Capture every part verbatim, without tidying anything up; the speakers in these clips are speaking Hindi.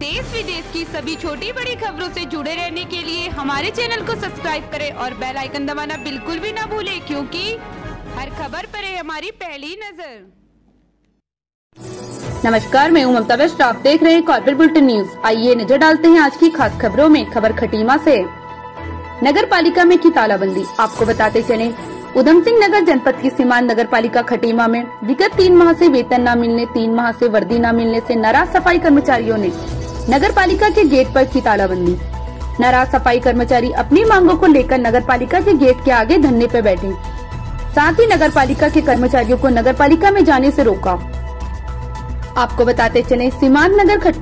देश विदेश की सभी छोटी बड़ी खबरों से जुड़े रहने के लिए हमारे चैनल को सब्सक्राइब करें और बेल आइकन दबाना बिल्कुल भी ना भूलें, क्योंकि हर खबर पर है हमारी पहली नजर। नमस्कार, मैं हूं ममता वेस्ट। आप देख रहे हैं कॉर्पोरेट बुलेटिन न्यूज। आइए नजर डालते हैं आज की खास खबरों में। खबर खटीमा से, नगर पालिका में की तालाबंदी। आपको बताते चले, उधम सिंह नगर जनपद की सीमांत नगर पालिका खटीमा में विगत तीन माह से वेतन न मिलने, तीन माह से वर्दी न मिलने से नाराज सफाई कर्मचारियों ने नगर पालिका के गेट पर की तालाबंदी। नाराज सफाई कर्मचारी अपनी मांगों को लेकर नगर पालिका के गेट के आगे धरने पर बैठे। साथ ही नगर पालिका के कर्मचारियों को नगर पालिका में जाने से रोका। आपको बताते चले सीमांत नगर खट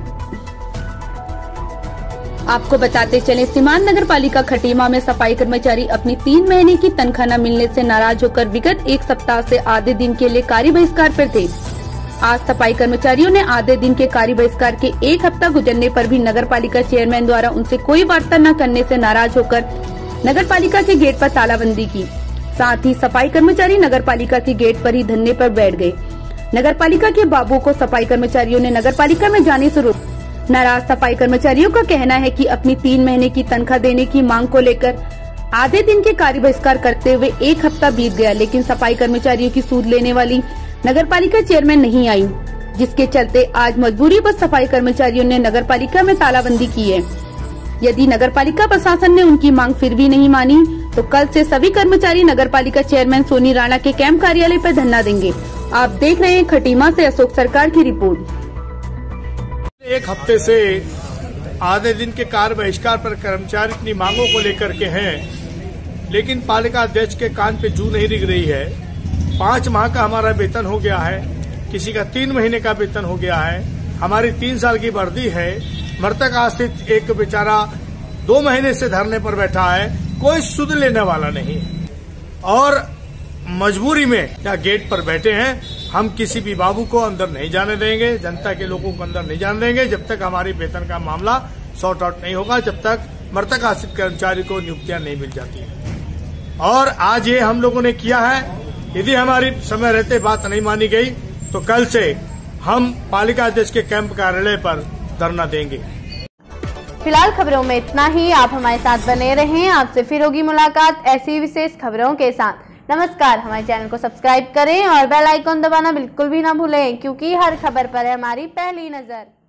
आपको बताते चले सीमांत नगर पालिका खटीमा में सफाई कर्मचारी अपनी तीन महीने की तनख्वाह न मिलने से नाराज होकर विगत एक सप्ताह से आधे दिन के लिए कार्य बहिष्कार पर थे। आज सफाई कर्मचारियों ने आधे दिन के कार्य बहिष्कार के एक हफ्ता गुजरने पर भी नगर पालिका चेयरमैन द्वारा उनसे कोई वार्ता न करने से नाराज होकर नगर पालिका के गेट पर तालाबंदी की। साथ ही सफाई कर्मचारी नगर पालिका के गेट पर ही धरने पर बैठ गए। नगर पालिका के बाबू को सफाई कर्मचारियों ने नगर पालिका में जाने से रोका। नाराज सफाई कर्मचारियों का कहना है कि अपनी तीन महीने की तनख्वाह देने की मांग को लेकर आधे दिन के कार्य बहिष्कार करते हुए एक हफ्ता बीत गया, लेकिन सफाई कर्मचारियों की सूद लेने वाली नगर पालिका चेयरमैन नहीं आई, जिसके चलते आज मजबूरी बस सफाई कर्मचारियों ने नगर पालिका में तालाबंदी की है। यदि नगर पालिका प्रशासन ने उनकी मांग फिर भी नहीं मानी तो कल से सभी कर्मचारी नगर पालिका चेयरमैन सोनी राणा के कैंप कार्यालय पर धरना देंगे। आप देख रहे हैं खटीमा से अशोक सरकार की रिपोर्ट। एक हफ्ते से आधे दिन के कार्य बहिष्कार पर कर्मचारी अपनी मांगों को लेकर के हैं, लेकिन पालिका अध्यक्ष के कान पे जू नहीं दिख रही है। पांच माह का हमारा वेतन हो गया है, किसी का तीन महीने का वेतन हो गया है, हमारी तीन साल की वर्दी है। मृतक आश्रित एक बेचारा दो महीने से धरने पर बैठा है, कोई सुध लेने वाला नहीं है और मजबूरी में या गेट पर बैठे हैं। हम किसी भी बाबू को अंदर नहीं जाने देंगे, जनता के लोगों को अंदर नहीं जाने देंगे जब तक हमारी वेतन का मामला सॉर्ट आउट नहीं होगा, जब तक मृतक आश्रित कर्मचारी को नियुक्तियां नहीं मिल जाती है। और आज ये हम लोगों ने किया है। यदि हमारी समय रहते बात नहीं मानी गई तो कल से हम पालिका अध्यक्ष के कैंप कार्यालय पर धरना देंगे। फिलहाल खबरों में इतना ही। आप हमारे साथ बने रहें, आपसे फिर होगी मुलाकात ऐसी विशेष खबरों के साथ। नमस्कार, हमारे चैनल को सब्सक्राइब करें और बेल आइकन दबाना बिल्कुल भी ना भूलें, क्योंकि हर खबर पर है हमारी पहली नजर।